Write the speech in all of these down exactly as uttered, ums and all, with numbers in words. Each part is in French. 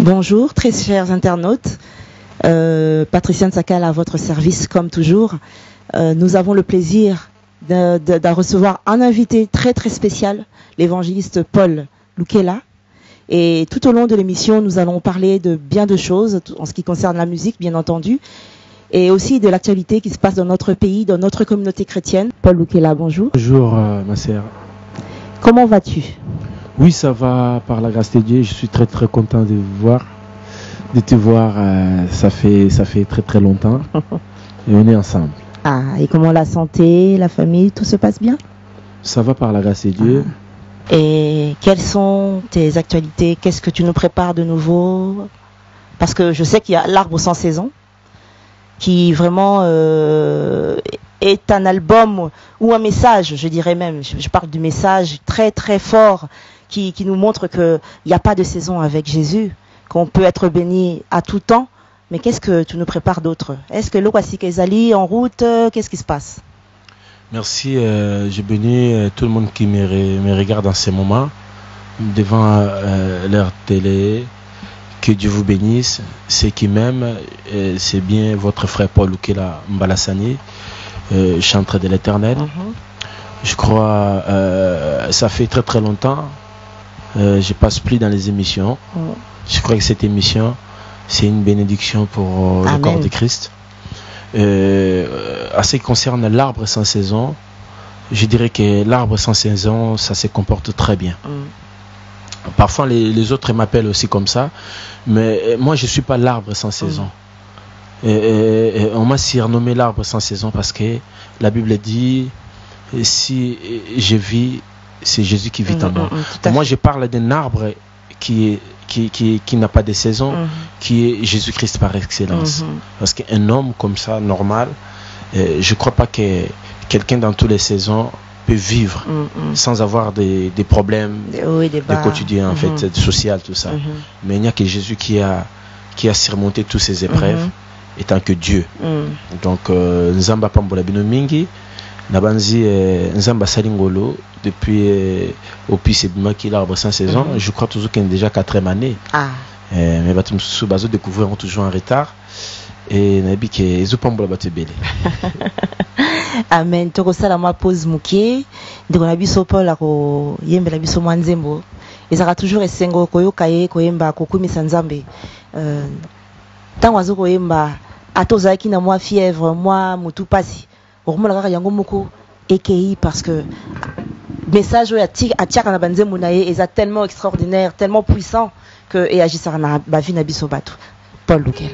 Bonjour, très chers internautes. Euh, Patricia Nsakal à votre service, comme toujours. Euh, nous avons le plaisir de, de, de recevoir un invité très très spécial, l'évangéliste Paul Lukela. Et tout au long de l'émission, nous allons parler de bien de choses en ce qui concerne la musique, bien entendu, et aussi de l'actualité qui se passe dans notre pays, dans notre communauté chrétienne. Paul Lukela, bonjour. Bonjour, euh, ma sœur. Comment vas-tu? Oui, ça va, par la grâce de Dieu. Je suis très très content de vous voir, de te voir. Euh, ça fait ça fait très très longtemps et on est ensemble. Ah, et comment la santé, la famille, tout se passe bien? Ça va par la grâce de Dieu. Ah. Et quelles sont tes actualités? Qu'est-ce que tu nous prépares de nouveau? Parce que je sais qu'il y a l'Arbre sans saison, qui vraiment euh, est un album ou un message, je dirais même. Je, je parle du message très très fort qui, qui nous montre qu'il n'y a pas de saison avec Jésus, qu'on peut être béni à tout temps. Mais qu'est-ce que tu nous prépares d'autre? Est-ce que l'Okwasi Kezali en route? Qu'est-ce qui se passe? Merci, euh, je bénis euh, tout le monde qui me, re, me regarde en ce moment devant euh, leur télé. Que Dieu vous bénisse. Ceux qui m'aiment, euh, c'est bien votre frère Paul Lukela Mbalassani, euh, chanteur de l'Éternel. Mm-hmm. Je crois, euh, ça fait très très longtemps. Euh, je passe plus dans les émissions. Mm. Je crois que cette émission, c'est une bénédiction pour euh, le corps de Christ. Euh, à ce qui concerne l'arbre sans saison, je dirais que l'arbre sans saison, ça se comporte très bien. Mm. Parfois les, les autres m'appellent aussi comme ça, mais moi je ne suis pas l'arbre sans saison. Mm. Et, et, et on m'a surnommé l'arbre sans saison parce que la Bible dit, si je vis, c'est Jésus qui vit mm, en moi. Mm, moi je parle d'un arbre qui est qui, qui, qui n'a pas de saison, mm-hmm. qui est Jésus-Christ par excellence. Mm-hmm. Parce qu'un homme comme ça, normal, euh, je ne crois pas que quelqu'un dans toutes les saisons peut vivre mm-hmm. sans avoir des, des problèmes oui, des de quotidien, en mm-hmm. fait, social, tout ça. Mm-hmm. Mais il n'y a que Jésus qui a, qui a surmonté toutes ces épreuves, mm-hmm. étant que Dieu. Mm-hmm. Donc, Nzamba Pambola Bino Mingi, Nabanzi Nzamba Salingolo, depuis euh, au Pis et Bimaki, l'arbre sans saison, mm-hmm. je crois toujours qu'il y a déjà quatrième année. Ah. Euh, mais Batum Soubazo découvriront toujours en retard. Et Nabi qui est Zupambola Batebele. Amen. Toko salama pose mukie. Ndiko na biso Paul ako yembe la biso mwanzembo. Ezaka toujours esengo koyoka ye koyemba kokumisa Nzambe. Euh tango azo koyemba atozaki na moi fièvre, moi mutu pasi. Okomona kaka yango moko ekei parce que message oyo atiaka na banzembo na ye eza tellement extraordinaire, tellement puissant que et agisaka na ba vie na biso bato. Paul Lukela.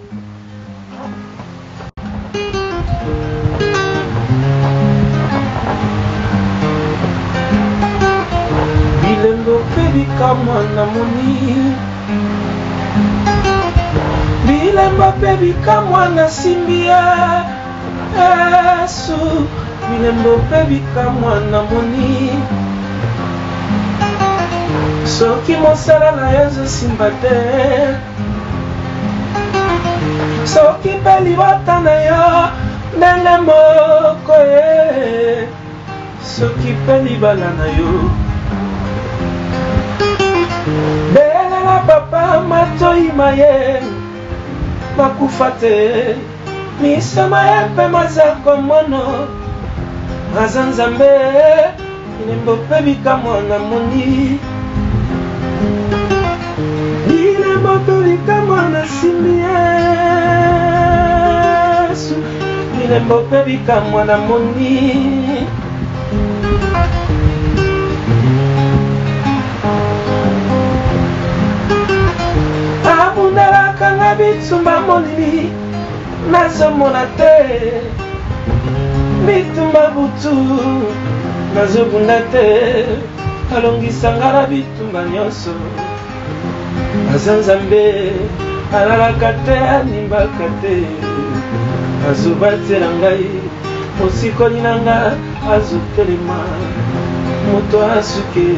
Bilembo pebi kama na moni, bilembo pebi kama na simbia, Yesu. Bilembo pebi kama na moni, soki mosala na Yesu simba te, soki pe libota na yo ndenge moko ye, soki pe libala na yo belela papa matoi maye makufa te, miso maye mpe maza komono aza Nzambe. Bilembo mpe bikamwa na moni, bilembo mpe bikamwa na simbi Yesu. Bilembo mpe bikamwa na moni, abundelaka na bitumba molili nazomona te, bitumba butu nazobunda te, alongisanga na bitumba nyonso. Aza Nzambe alalaka te, animbaka te, azobatela ngai mosikoli na nga, azotelema moto asuke.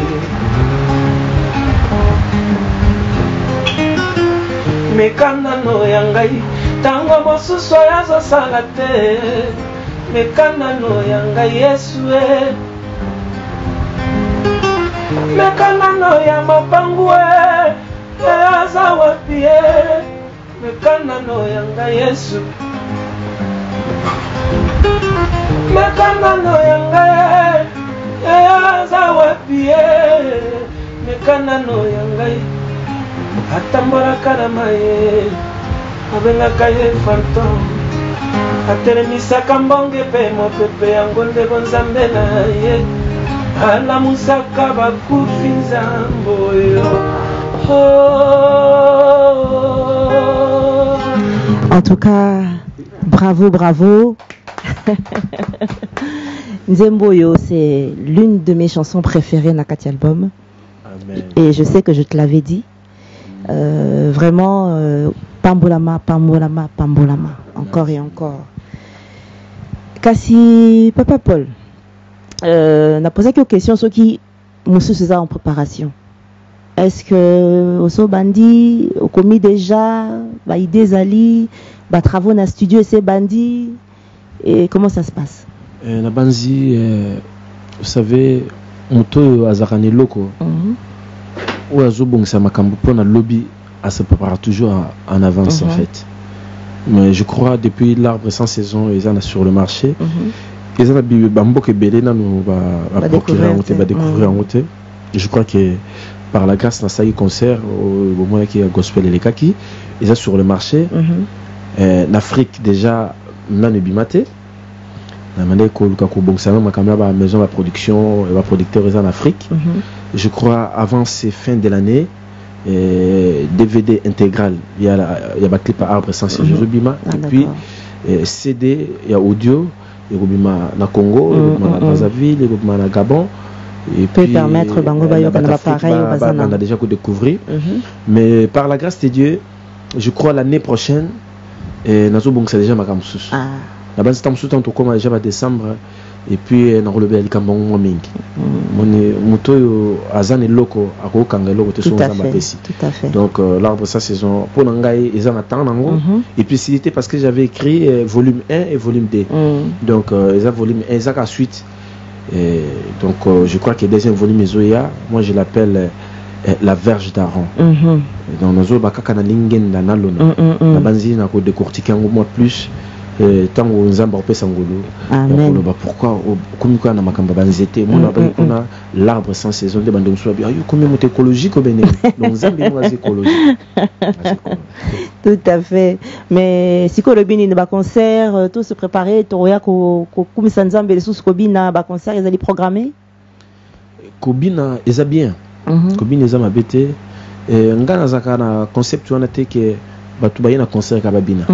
Mekandano ya ngai tango mosusu azosala te, mekandano ya ngai Yesu e, mekandano ya mapangu e, aza wapi ye mekanano yanga Yesu mekanano yanga ye aza wapi ye mekanano yanga atambolaka na maye abengaka ye fantôme atelemisaka mbonge mpe mopepe yango nde bonzambe na ye alamusaka bakufi nzambo oyo. En tout cas, bravo, bravo. Nzemboyo, c'est l'une de mes chansons préférées dans cet album. Amen. Et je sais que je te l'avais dit. Euh, vraiment, euh, Pambolama, Pambolama, Pambolama. Encore et encore. Kassi, Papa Paul, euh, on a posé quelques questions sur qui Moussou César en préparation. Est-ce que Oso Bandi, au commis déjà, bah, idées Ali, bah, travaux dans le studio et c'est Bandi, et comment ça se passe? Euh, na Bandi, euh, vous savez, Moto Azarane Loko, ou Azobong Samakambu, pour le lobby, elle se prépare toujours en, en avance mm -hmm. en fait. Mais je crois depuis l'arbre sans saison, ils en ont sur le marché. Ils en ont bambo que belé nous va procurer en route, va découvrir en route. Je crois que par la grâce de ça concert au moment qui a gospel et les kaki, ils sont sur le marché. En Afrique déjà, là ne bimaté. La manière que Lukaku Bongsama ma caméra la maison la production, la producteur en Afrique. Je crois avant ces fins de l'année. Et D V D intégral, il y a un clip à arbre sans saison, mm-hmm. ah, et puis et C D, il y a audio, il y a na Congo, il y a na Brazzaville, il y a na Gabon. Et peut puis, permettre Bango Bayo qu'on a pareil, on a déjà que découvrir. Mm-hmm. Mais par la grâce de Dieu, je crois l'année prochaine, Nazo Bong c'est déjà ma Kamsus. La base Tamsou tant comme déjà en décembre. Et puis on a relevé le Kambon Mingi. Mon moto azane loko ako kanga loko te so nzamba pesi. Tout à fait. Donc euh, l'arbre sa saison pour nangai ils en attendent nango. Et puis c'était parce que j'avais écrit euh, volume un et volume deux. Mm. Donc euh, ils ont volume un ils ont la suite. Et donc euh, je crois que le deuxième volume Ezoya, moi je l'appelle euh, la verge d'Aaron. Mm-hmm. Donc nazo bakaka na lingen na nalona. Na banzi na ko décortiquer un mois plus. Tant que nous avons fait Amen. Pourquoi comme quoi na makamba banzete mon on a l'arbre sans saison de bandom soit bien comme est écologique au Bénin donc Zambie nous écologique. Tout à fait. Mais si ko le Bénin ba concert tout se préparer toya ko ko kumisa Nzambe les sous kobina ba concert ils allaient programmer kobina eza bien kobina eza mabete ngana zakana concept wana te que batu ba na concert ka babina.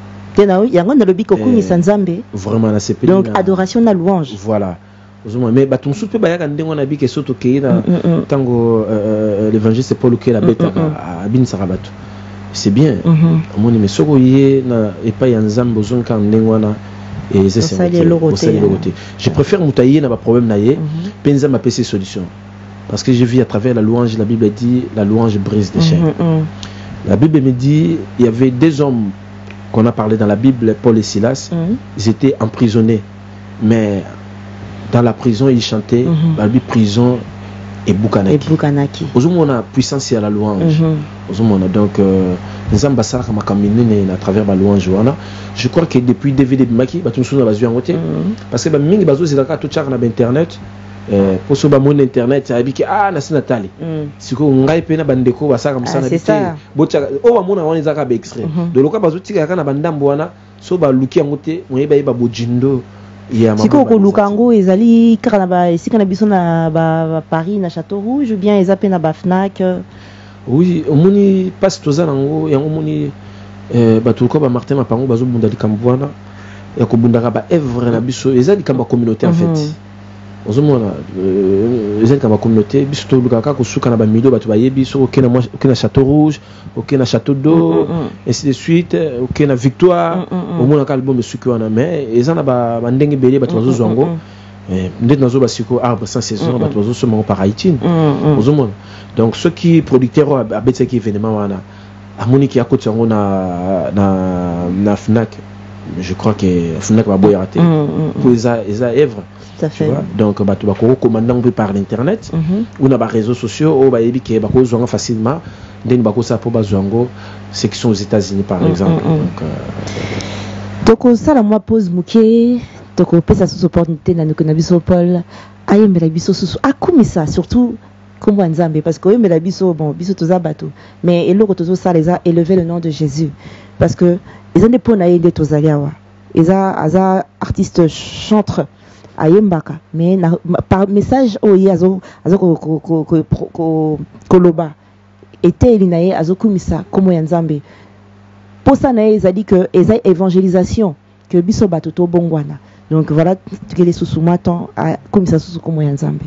Vraiment, donc adoration na louange. Voilà. Mais batum soupe ba yaka ndengo na bi ke soto ke na tango l'évangile c'est Paul qui la bête à bin sarabatu. C'est bien. Mon mais soko yé na et pas ya nzambo zon kan ndengo na et c'est ça. Je préfère moutailler na ba problème na yé penza ma P C solution. Parce que je vis à travers la louange, la Bible dit la louange brise des chaînes. La Bible me dit il y avait deux hommes qu'on a parlé dans la Bible, Paul et Silas, mm-hmm. ils étaient emprisonnés. Mais dans la prison, ils chantaient, mm-hmm. la Bible prison et Bukanaki. Aujourd'hui, on a puissance à la louange. Mm-hmm. Donc, nous avons à travers la louange. Je crois que depuis D V D, parce que nous avons tout sur Internet. Pour ce moment internet ça dit ah na sinatali siko ngai pena bandeko basaka musana bité bocha o ba mona wana zaka ba extrait de loka bazotika kana bandambo wana so ba luki ngote moyeba ba bojindo ya mama siko ko lukango ezali kana ba esika na biso na ba Paris na Château Rouge ou bien ezapé na ba Fnac. Oui omoni passe toza nango ya omoni euh batulko ba Martin Mapango bazo bunda likambwana ya ko bundaka ba evre na biso ezali kamba communauté en fait. Ozomona les gens qui ont communauté biso le kaka ko suka na ba milieu batu ba yebi so okena moi okena Château Rouge okena Château d'Eau ainsi de suite okena Victoire au moins un album suki wana mais ils en a ba ndenge belé batu bazo zongo ndet nazo ba siko arbre sans saison batu bazo so mo par Haïti ozomona donc ceux qui producteurs a bête qui événement wana amoni ki akoti yango na na na Fnac je crois que Funak va boire raté. Pour les œuvres. Tout à fait. Donc, bah, tu vas commander par l'internet ou dans les réseaux sociaux, ou bah, il y a facilement. Des ça pour Bazouango, ceux qui sont aux États-Unis par exemple. Donc, donc ça, la moi pose Mouké, donc on peut ça sous opportunité dans le Nabiso Paul, aïe, mais la biso sous, ah, comme ça, surtout. Comme un Zambé, parce que oui, mais la biso, bon, biso tous à bateau. Mais et l'autre ça les a élevé le nom de Jésus. Parce que ils ont des points à aider tous à Gawa. Ils ont des artistes chantres à Yembaka. Mais par message, oh, il y a zo, azo ko ko ko ko koloba. Était élinaye azo kumisa comme un Zambé. Pour ça, ils ont dit que ils ont évangélisation que biso bateau to bongwana. Donc voilà, que les sous matin à kumisa sous comme un Zambé.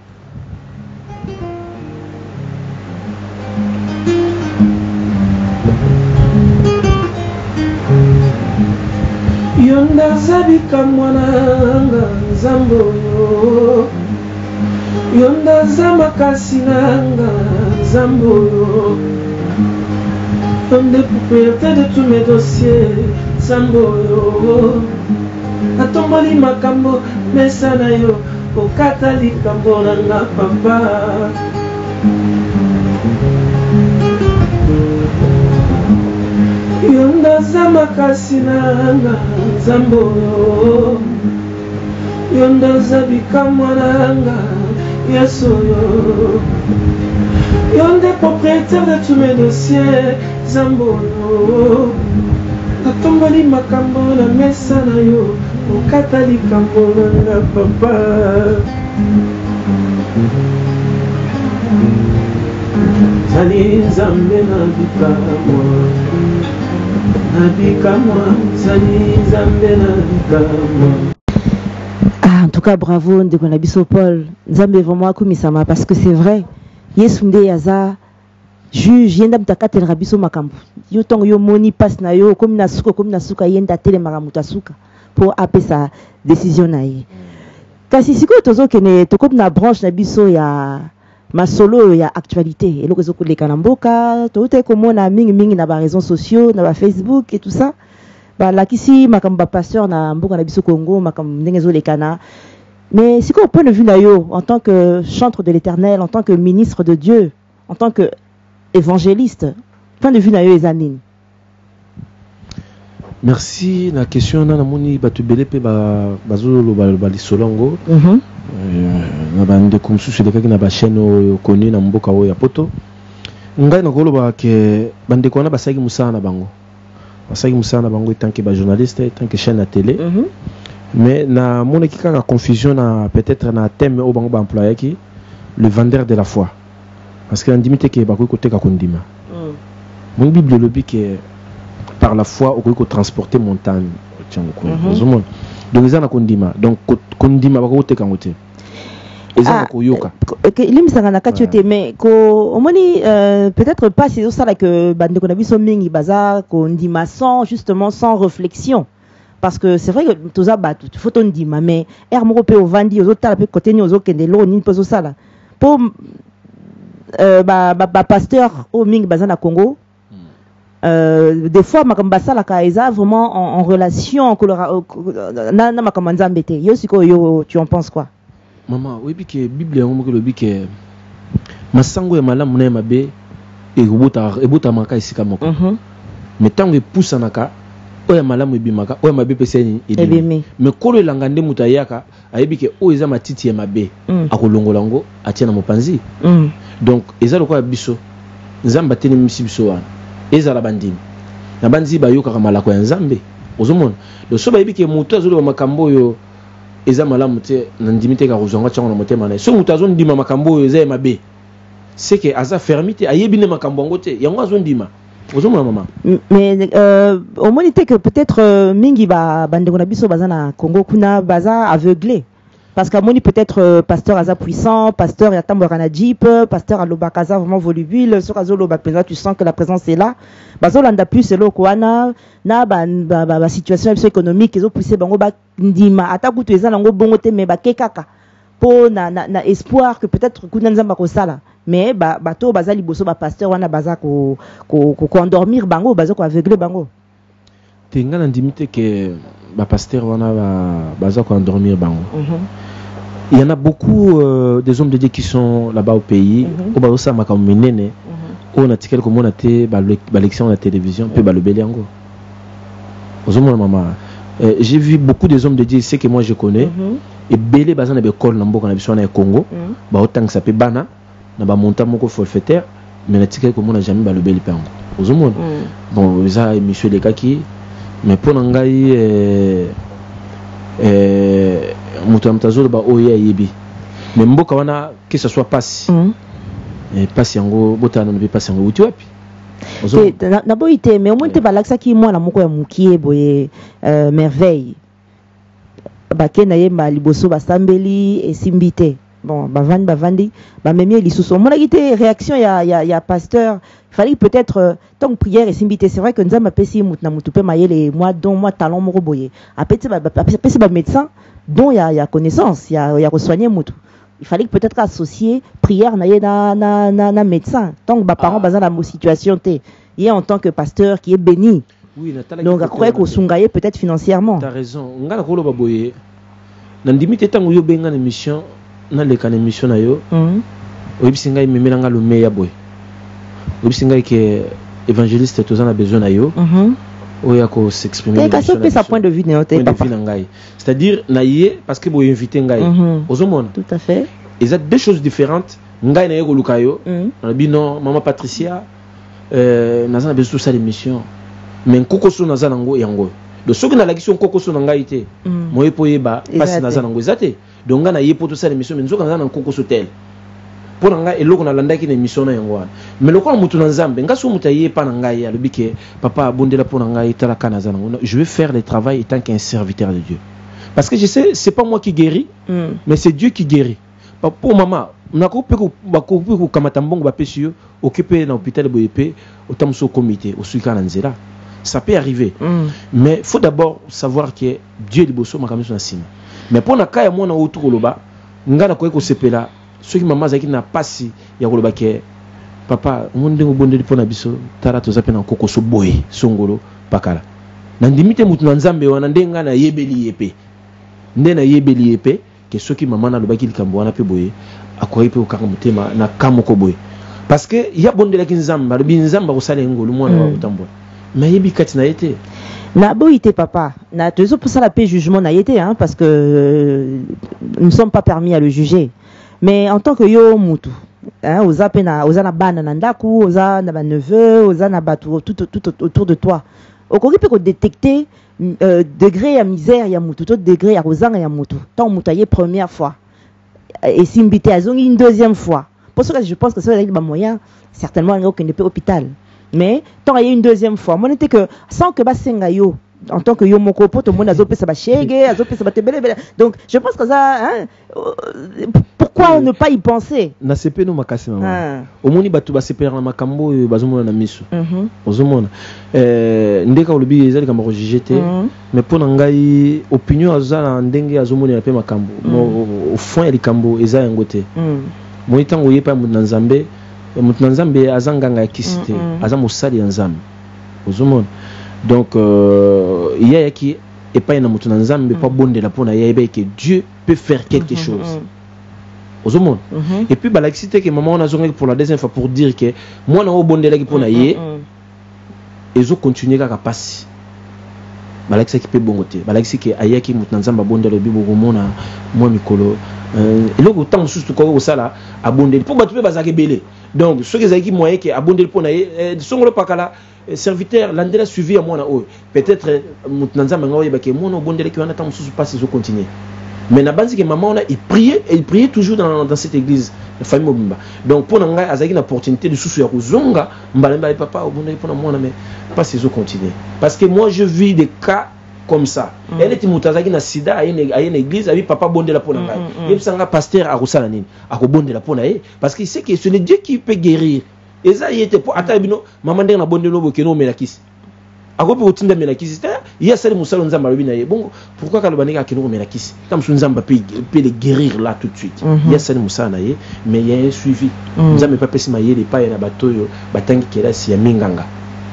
Yonda zabika mwananga nzambo yo Yonda zamakasi nanga nzambo yo Yonde propriété de tous mes dossiers nzambo yo Atomboli makambo mesana yo Okata likambo nanga papa Yonda zamakasi nanga nzambo yo Yonda zabika mwananga yesu yo Yonde propriétaire de tous mes dossiers nzambo yo Atomboli makambo na mesa na yo Okata likambo nanga papa Zali nzambe na bikamwa Ah, en tout cas, bravo, de Konabiso Paul. Nzambe vraiment kumisama parce que c'est vrai. Yesunde yaza juge yenda mtaka tel rabiso makambu. Yo tong yo moni passe na yo comme na suka comme na suka yenda tele maramuta suka pour appeler sa décision na ye. Kasi siko tozo kene to comme na branche na biso ya ma solo ya actualité et le réseau de Kanamboka tout est comme on a mingi mingi na ba réseaux sociaux na ba Facebook et tout ça ba la kisi makamba pasteur na mboka na biso Congo makam ndengezo le kana mais c'est quoi au point de vue na yo en tant que chantre de l'Éternel en tant que ministre de Dieu en tant que évangéliste point de vue na yo ezanine. Merci la question na moni batu belé pe ba bazolo ba ba lisolongo. Mhm. Na bande comme sous de na ba chaîne connu na mboka o ya poto ngai na koloba ke bande kona basaki musana bango basaki musana bango tant que ba journaliste tant que chaîne à télé Mhm. mais na mon kika ka confusion na peut-être na thème au bango ba employé qui le vendeur de la foi parce que ndimite ke ba ko côté ka kondima mon bible le bi que par la foi au ko transporter montagne tiens ko donc ils ont kondima donc kondima ba ko te kangote ah il me semble na katiote mais ko omoni peut-être pas c'est ça là que bande ko biso mingi baza kondima sans justement sans réflexion parce que c'est vrai que toza batu faut ton dima mais er moko pe ovandi ozotala pe côté ni ozokende lo ni pozo sala pour euh ba ba pasteur au mingi baza na Congo. Euh, des fois makamba la kaisa vraiment en, en relation en na na makamanda mbete yo siko yo tu en penses quoi maman oui que bible on que le bi que masango ya malamu na mabe e bota e bota maka isika moko mais tango e poussa naka oya malamu e bimaka oya mabe peseni e bimi mais kolo elanga nde mutayaka ayebi ke o eza matiti ya mabe akolongola ngo atia na mopanzi donc eza lokwa biso nzamba tene misi biso wana ezala bandimi na banzi bayoka malako ya nzambe ozomona le so bayibi ke mutu azolo makambo yo eza malamu te na ndimite ka rozonga tsango na motema na so mutu azondima makambo yo eza mabe c'est que aza fermité ayebi ne makambo ngo te yango azondima ozomona mama mais euh au moins que peut-être euh, mingi ba bande na biso baza na Congo kuna baza aveuglé parce qu'à moni peut-être euh, pasteur aza puissant, pasteur ya tambora na jeep, pasteur alobakaza vraiment volubile, sur azolo ba présent tu sens que la présence est là. Bazolanda plus elo koana na ba ba, ba, ba situation économique ezo pousser bango ba ndima ata kutu eza nango bongo te mais ba kekaka po na, na na espoir que peut-être kuna nzamba ko sala mais ba bato bazali boso ba pasteur wana baza ko ko ko endormir bango baza ko aveugler bango. te nga ndimite que ba pasteur wana ba baza ko endormir bango. Il y en a beaucoup euh, des hommes de Dieu qui sont là-bas au pays, au bas ça makam menene, on a tikel comme on a té ba l'élection à la télévision, pe ba le belé ango. Ozomona mama. J'ai vu beaucoup des hommes de Dieu, c'est que moi je connais. Et belé bazan na be col na mboka na biso na Congo, ba otang ça pe bana na ba monta moko forfaitaire, mais na tikel comme on a jamais ba le belé pe ango. Ozomona. Bon, ça monsieur les kaki, mais pour ngai euh euh mutu amtazolo ba oya yebi. Mais mboka wana que ce soit passe. Et passe yango botana na be passe yango uti wapi. Na boite mais au moins te balakisa ki moi na moko ya mukie boye merveille. Bakena yemba liboso basambeli esimbite. Bon, bavandi bavandi ba memi lisusu. Mona gite réaction ya ya ya pasteur. Il fallait peut-être euh, tant que prière et simbité. C'est vrai que nous avons pesi mut na mutupe mayele moi don moi talon moko boye. Apeti ba pesi ba médecin dont il y a il y a connaissance, il y a il y a soigner mutu. Il fallait peut-être associer prière na na na na, na médecin. Tant que ba parents bazan la situation té. Il est en tant que pasteur qui est béni. Oui, donc à croire qu'au sungaye peut-être financièrement. Tu as raison. Ngala ko lo ba boye. Na ndimite tango yo benga na mission na le kan émission na yo. Mhm. Oyibisinga imemela nga lo meya boye. Oyibisinga que évangéliste tous en a besoin na yo. Mhm. Oya ko s'exprimer. Et qu'est-ce que ça point de vue de notre papa. C'est-à-dire naïe parce que boye inviter ngai. Ozomona. Tout à fait. Ils ont deux choses différentes. Ngai na yego lukayo. On a dit non, maman Patricia euh naza besoin de ça l'émission. Mais kokoso naza nango yango. Donc ce que na la question kokoso na ngai te. Moye poyeba passe naza nango ezate. Donc nga na yepo to ça l'émission mais nzoka naza na kokoso tel. Pour nga eloko na landaki na émission na yango. Mais lokolo mutu na nzambe nga so mutaye pa na ngai alobi ke papa bondela pour ngai tala kana za nango. Je vais faire le travail étant qu'un serviteur de Dieu. Parce que je sais c'est pas moi qui guéris, mm. mais c'est Dieu qui guérit. Pour maman, nako pe ko bako pe ko kamata mbongo ba pesi yo occupé na hôpital boyepe autant so comité au suika na nzela. Ça peut arriver. Mm. Mais faut d'abord savoir que Dieu liboso makamiso na sima. Mais pour na kaya mona autour loba ngana ko ko sepela ceux qui maman zaki na pasi ya koloba ke papa monde ngo bondeli pona biso tara to zape na kokoso boye songolo pakala. Na ndimite mutu na nzambe wana ndenga na yebeli yepe. Nde na yebeli yepe que ceux qui maman na lobaki likambo wana pe boye akoyi pe okanga mutema na kamoko boye. Parce que ya bondela ki nzamba lobi nzamba ko sala ngolo mwana wa utambo. Mais yebi kati na yete. Na boité papa, na toujours pour ça la paix jugement na yete hein parce que euh, nous ne sommes pas permis à le juger. Mais en tant que yo mutu, hein, oza pena, oza na bana na ndaku, oza na ba neveu, oza na ba tout, tout, tout autour de toi. Okori peut détecter euh, degré à misère ya mutu, tout degré à rozanga ya mutu. Tant mutaye première fois et simbité à zongi une deuxième fois. Pour ça je pense que ça va être moyen certainement il n'y a aucun hôpital. Mais tant il y a une deuxième fois, moi n'était que sans que basenga yo en tant que yo moko poto mona zo pesa ba chege, azo pesa ba tebele. Donc je pense que ça hein, pourquoi oui. Ne pas y penser? Na sepe no makasi mama. Omoni batu ba sepera na makambo bazomona na miso. Mhm. Ozomona. Euh ndeka olobi ezali kama ko jijete, mais pour ngai opinion azala ndenge azomona na pe makambo. Au fond ya likambo eza yangote. Mhm. Moi tango yepa mu na Nzambe, mu na Nzambe azanganga kisite, azamosali ya Nzambe. Ozomona. Donc euh, il y a qui et pas na mutu na Nzambe pas bonde la pona ya que Dieu peut faire quelque chose. Aux hommes. Et puis bah l'excité que maman on a zonné pour la deuxième fois pour dire que moi na bonde la qui pona yé et zo continuer à passer. Bah l'excité qui peut bongoter. Bah l'excité que aya qui mutu na Nzambe bonde le bibo mona moi mikolo et là autant sous tout quoi ça là abonder pour battre bazake belé. Donc ceux qui qui moyen que abonder le pona yé songolo pakala serviteur l'andela suivi à moi na o peut-être mutanza mangoye ba ke moi no bondele ki wana ta mususu passe zo continuer mais na banzi que maman on a il priait et il priait toujours dans dans cette église la famille mobimba donc pour nga azaki une opportunité de susu ya kuzonga mbalemba papa o bondele pour moi mais passe zo continuer parce que moi je vis des cas comme ça elle était mutazaki na sida à une à une église avec papa bondela pour nga il sanga pasteur a rusala nini a ko bondela pour na parce qu'il sait que c'est le Dieu qui peut guérir. Et ça y était pour atabino maman ndenge na bondelo bokeno melakisi akope kotinda melakisi ta ya sali musalo nzamba lobi na ye bon pourquoi kalobanika akeno melakisi tam su nzamba peut peut le guérir là tout de suite ya sali musala na ye mais il y a un suivi nzamba pas pesi mayele pa na batoyo batangi kela si ya minganga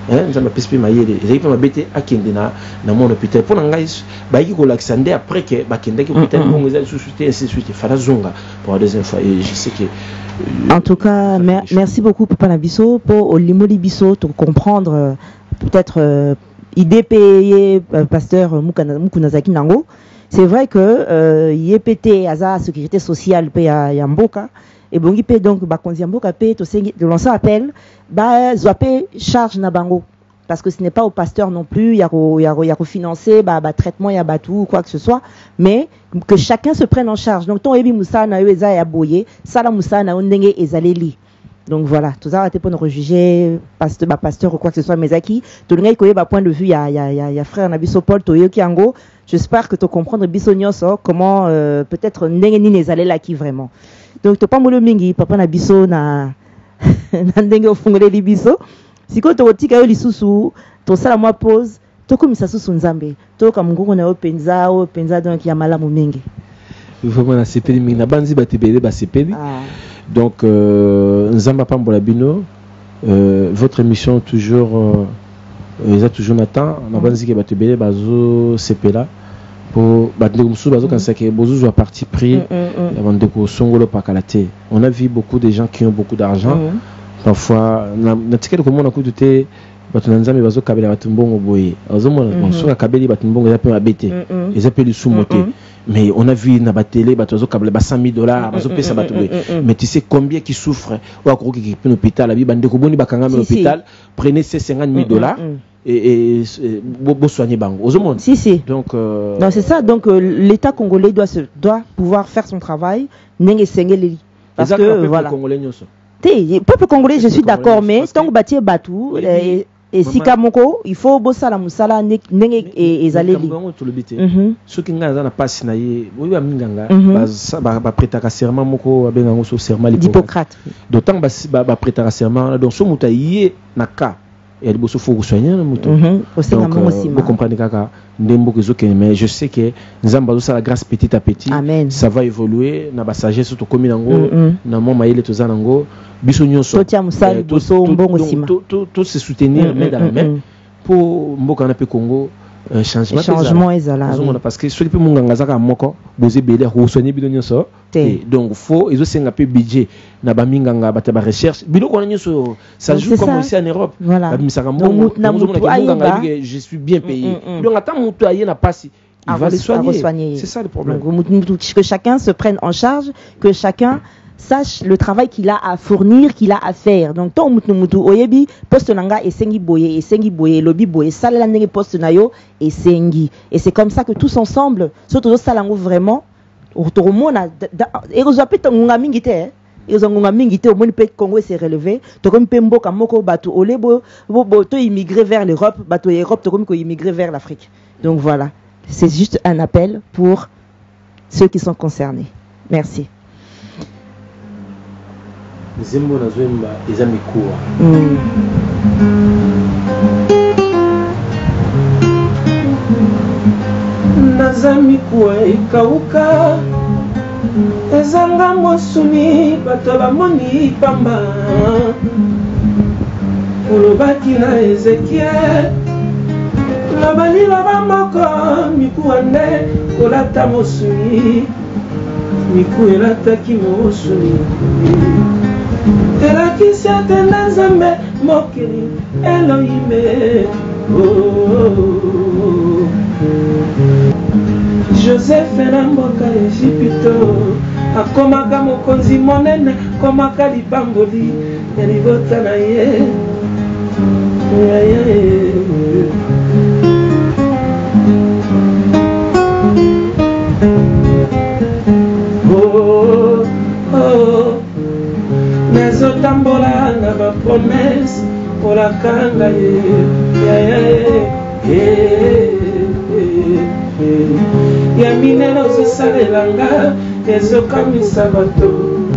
hein nzamba pespe mayele ezaki pe mabete akende na na mon hôpital pour ngai ba yiki ko laxande après que ba kende ki hôpital bongo za suscité ainsi de suite fala zonga pour la deuxième fois et je sais que en tout cas mer merci beaucoup Papa Nabiso pour au limoli biso pour comprendre euh, peut-être euh, idée payé euh, pasteur Mukunazaki Nango. C'est vrai que euh, Y P T aza sécurité sociale pe ya, ya mboka et bongi pe donc ba konzi mboka pe to sengi de lancer appel ba zoapé charge na bango parce que ce n'est pas au pasteur non plus il y a il y a il y a financer ba ba traitement ya ba tout quoi que ce soit mais que chacun se prenne en charge donc ton ebi musa na yo eza ya boye sala musa na ndenge ezaleli. Donc voilà, tout ça a été pour nous rejuger, pasteur, bah, pasteur ou quoi que ce soit, mais qui, tout le monde a point de vue, il y a, il y a, il y a frère Nabiso Paul, Toyo Kiango. J'espère que tu comprends Bisognos, comment, euh, peut-être, n'engeni les allées là qui vraiment. Donc, tu pas moulu mingi, papa Nabiso na, n'engeni au fond de l'Ibiso. Si quand tu retiques à l'Issousou, ton salam moi pose, tu comme ça sous Nzambe, tu comme Ngou na Penza, ou Penza donc il y a malamu mingi. Vraiment, la C P D, na banzi batibele, ba C P D. Donc, euh, Nzamba Pambolabino, euh, votre émission toujours, euh, a toujours Nathan, on a banzi qui batibele, bazo C P là, pour batnegoumsou, bazo quand c'est que bozo joue à parti pris, avant de ko songolo pakalate. On a vu beaucoup de gens qui ont beaucoup d'argent, parfois, na ticket comme on a coûté. Batunanzami bazo kabela batumbongo boye azomona bonsoka kabeli batumbongo za pe mabete eza pe lusumote mais on a vu na batélé batozo kabela ba cent mille dollars bazo pesa batu boye mais tu sais combien qui souffre ou akoro qui pe hôpital abi bande ko boni bakanga na hôpital prenez ces cinquante mille dollars et bo soigner bango ozomona si si donc euh, non c'est ça donc euh, l'état congolais doit se doit pouvoir faire son travail nenge sengeli parce que voilà le peuple congolais je suis d'accord mais tant que bâtir batou et si kamoko il faut bosser la musala nenge ezaleli ceux qui ngana na passe na ye oui ba minganga ba ba prêter serment moko abenga ngo serment d'Hippocrate d'autant ba ba prêter serment donc so muta yé na ka et il faut faut soigner muto donc vous comprenez kaka ndembo kezoke mais je sais que nzamba zo la grâce petit à petit Amen. Ça va évoluer na ba sagesse to komi nango na mo maile to zanango biso nyonso tout se soutenir main dans la main pour mboka na pe Congo un changement changement ezala parce que celui pe munganga zaka moko boze belé ko soigner bino nyonso donc faut ils aussi un peu budget na ba minganga ba ta ba recherche bino ko nyonso ça joue comme ici en Europe ba misaka mbongo je suis bien payé donc attends mutu aye na pasi il va les soigner c'est ça le problème que chacun se prenne en charge que chacun sache le travail qu'il a à fournir, qu'il a à faire. Donc, ton mutu mutu oyebi poste nanga et sengi boye et sengi boye lobi boye sala nenge poste nayo et sengi. Et c'est comme ça que tous ensemble, surtout salango vraiment, autoromona et rozapi tonga mingi te. Et zonga mingi te au moins pe Congo s'est relevé. To comme pe mboka moko batu olebo bo to immigrer vers l'Europe, batu Europe to comme ko immigrer vers l'Afrique. Donc voilà, c'est juste un appel pour ceux qui sont concernés. Merci. Zembo na zwemba eza mikuwa naza mikuwa ikauka ezanga mosuni bato bamoni pamba olobaki na Ezekiel lobalila moko mikuwa nde kolata mosuni miku elataki mosuni elakisi ate na Nzambe mokili Elohime Joseph na mboka Ejipito akomaka mokonzi monene komaka libamboli ya libota na ye oh oh nezotambola na ba promesse olakanga ye ya mineno zosalelanga ezokamisa bato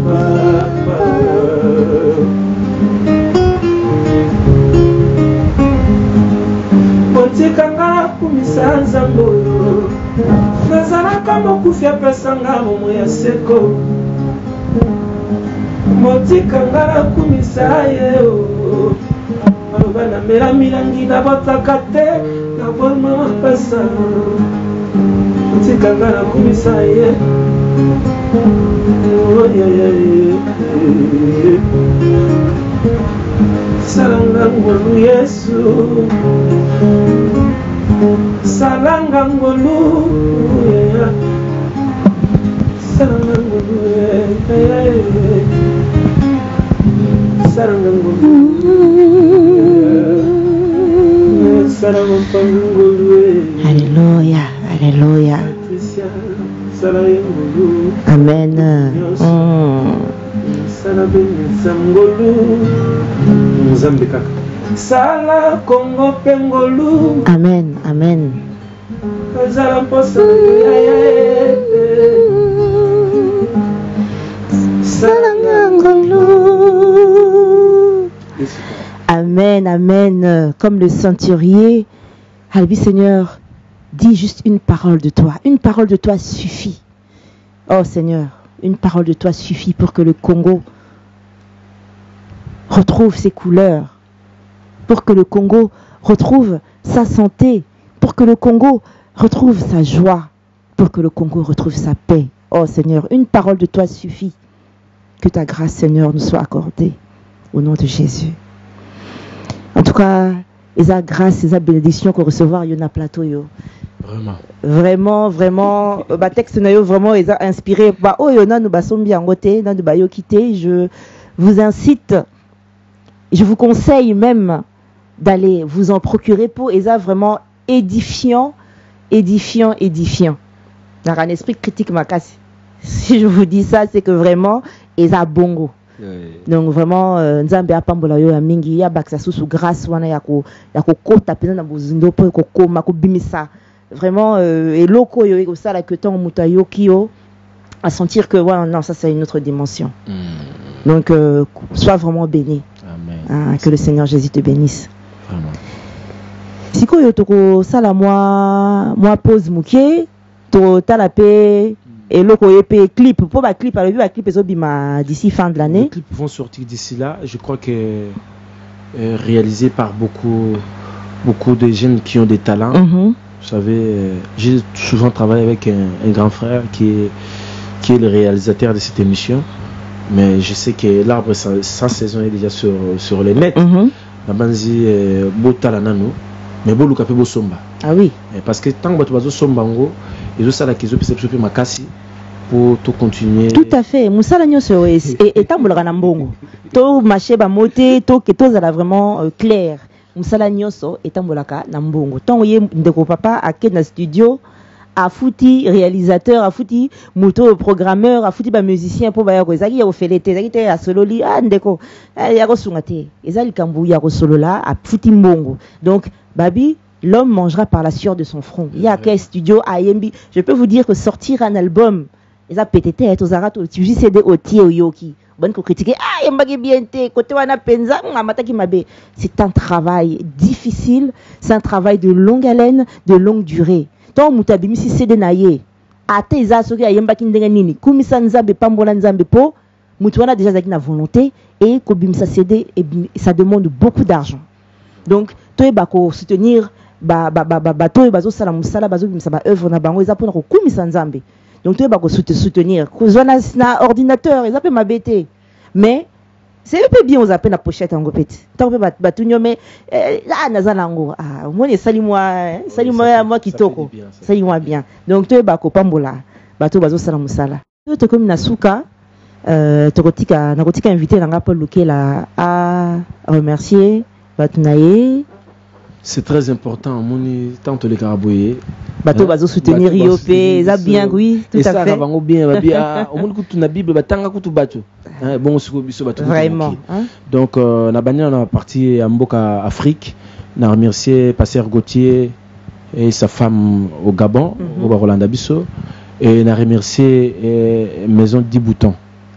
botikanga kumisa Nzambe oyo nazalaka mokufi apesanga momo ya seko motika ngala kumisa ye o bana mela milangi na botaka te na boma mapasa tikanga na kumisa ye salanga ngolu Yesu salanga ngolu salanga ngolu salanga ngolu salanga ngolu Alléluia, alléluia. Amen. Mm. Sala Congo Pengolu. Amen, amen. Amen, amen. Comme le centurier, Albi Seigneur, dis juste une parole de toi. Une parole de toi suffit. Oh Seigneur, une parole de toi suffit pour que le Congo retrouve ses couleurs, pour que le Congo retrouve sa santé, pour que le Congo retrouve sa joie, pour que le Congo retrouve sa paix. Oh Seigneur, une parole de toi suffit. Que ta grâce, Seigneur, nous soit accordée au nom de Jésus. En tout cas, et grâce, et bénédiction qu'on recevoir, il y en a plateau. Yo. Vraiment. Vraiment, vraiment, bah texte nayo vraiment ils a inspiré. Bah oh yona nous basons bien côté, nan de bayo quitté. Je vous incite, je vous conseille même d'aller vous en procurer pour et ça vraiment édifiant, édifiant, édifiant. Dans un esprit critique ma casse. Si je vous dis ça, c'est que vraiment et ça bongo. Donc vraiment nzambe apambola yo ya mingi ya baksa sous grâce wana ya ko ya ko kota pena na bozindo po ko koma ko bimisa. Vraiment euh, et loko yo comme ça là que tant mutayo kio à sentir que voilà non ça c'est une autre dimension. Mm. Donc euh, sois vraiment béni. Amen. Ah, que le Seigneur Jésus te bénisse. Vraiment. Siko yo toko sala moi moi pose mukie to talapé et loko épée clip pour ba clip alors ba clip ezobima d'ici fin de l'année. Les clips vont sortir d'ici là, je crois que euh, réalisé par beaucoup beaucoup de jeunes qui ont des talents. Mm-hmm. Vous savez, euh, j'ai souvent travaillé avec un, un grand frère qui est, qui est le réalisateur de cette émission. Mais je sais que l'arbre sans, sans saison est déjà sur, sur le net. La banzi bota nano, mais bon luka pe bo somba. Ah oui. Parce que tant que tu vas somba ngo, ils ont ça la kizo pese pese makasi pour tout continuer. Tout à fait. Musala nyoso et et tambola na mbongo. To marché ba moté, to que to ça vraiment euh, clair. Musala nyoso etambolaka na mbongo. Tant oye ndeko papa a na studio a fouti réalisateur, a fouti moto programmeur, a fouti ba musicien pour ba yako ezaki ya ofelete, ezaki te a sololi ah ndeko ya ko sungate. Ezali kambu ya ko solola a fouti mbongo. Donc babi l'homme mangera par la sueur de son front. Il y a quel studio à Yembi. Je peux vous dire que sortir un album, ils a pété tête aux arato, tu dis c'est des otiers au yoki. Bonne qu'on critique, ah, yembagi bien te, côté wana penza, amataki mabe. C'est un travail difficile, c'est un travail de longue haleine, de longue durée. Tant mutabimi si c'est des naïe, ate isa soki yembaki ndenga nini, kumisa nzambe pambola nzambe po, mutuana déjà zaki na volonté, et kobimisa cédé, et ça demande beaucoup d'argent. Donc, toi, bako soutenir, ba, ba, ba, ba, ba, toi, bazo sala musala, bazo bimisa ba œuvre na bango, ils apprennent ko kumisa nzambe. Donc, tu vas te soutenir. Kozwana na ordinateur, ils appellent ma B T. Mais, c'est un peu bien, aux appellent la pochette en gopet. Tant que batunyo, mais là, nazalango. Ah, moi, salis-moi, salis-moi, moi qui toko. Salis-moi bien. Donc, tu vas pambola. Bato bazo salamusala. Tu te comme nasuka, euh, tokotika, nakotika invité nanga Paul Lukela à remercier Batunaye. C'est très important, moni tant les carabouillés. Bateau bazo soutenir Iopé, ça bien oui, tout à fait. Et ça va bien, bien. Au monde que tu n'as Bible, batanga kutu bateau. Bon, c'est biso bateau. Vraiment. Donc, na bani on a parti à Mboka Afrique, na remercier Pasteur Gauthier et sa femme au Gabon, au Rolanda Bisso, et na remercier Maison dix boutons.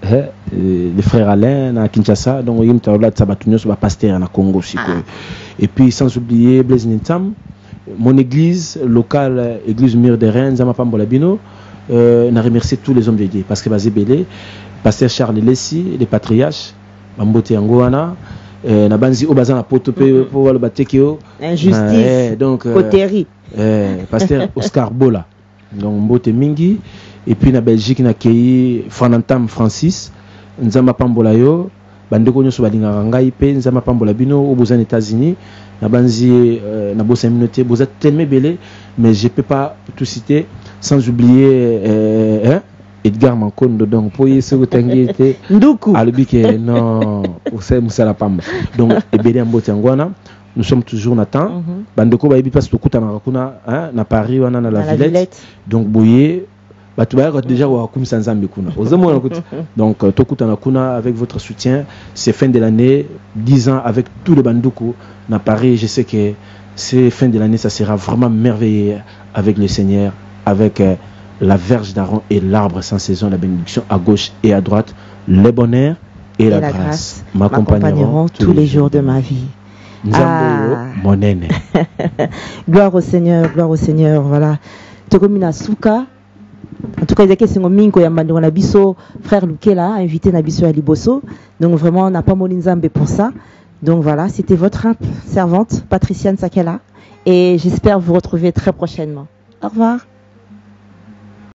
Les frères Alain à Kinshasa, donc il y a un sabatunio sur la pasteur en Congo aussi. Et puis sans oublier Blaise Nintam, mon église locale, église Mur de Rennes, Zama Pambolabino, euh, on a remercié tous les hommes de Dieu parce que Bazé Bélé, pasteur Charles Lessi, les patriarches, Mambote Angoana, euh, na banzi au bazan na poto pe pour le batekio injustice donc Cotérie euh, pasteur Oscar Bola donc mbote mingi et puis na Belgique na kei Fanantam Francis nzamba pambola yo bandeko nyoso balingaka ngai pe nzamba pambola bino au aux États-Unis na banzi euh, na bossa communauté vous êtes tellement belé mais je peux pas tout citer sans oublier euh, hein, Edgar Mankondo donc pour y se retengete Nduku alubike non c'est musala pamba donc ebele mbote ngwana nous sommes toujours na temps mm -hmm. bandeko ba yebi parce que kuta na kuna hein na Paris wana na la, la Villette. Villette donc boye batu ba déjà wa kumisa nzambe kuna ozamo na kuta donc to kuta na kuna avec votre soutien c'est fin de l'année dix ans avec tous les bandoko na Paris je sais que c'est fin de l'année ça sera vraiment merveilleux avec le Seigneur avec euh, la verge d'Aaron et l'arbre sans saison, la bénédiction à gauche et à droite, le bonheur et, et la, la grâce, grâce m'accompagneront tous, tous les jours de ma vie. Ah. Mon aîné. Gloire au Seigneur, gloire au Seigneur, voilà. Tokomina Souka. En tout cas, il y a quelques minko yambando na biso frère Lukela invité na biso à Liboso. Donc vraiment, on n'a pas molinzambe pour ça. Donc voilà, c'était votre servante Patriciane Sakela et j'espère vous retrouver très prochainement. Au revoir.